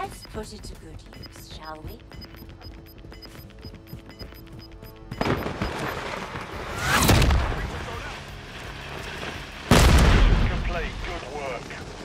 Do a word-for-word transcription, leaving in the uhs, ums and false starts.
Let's put it to good use, shall we? Complete. Good work.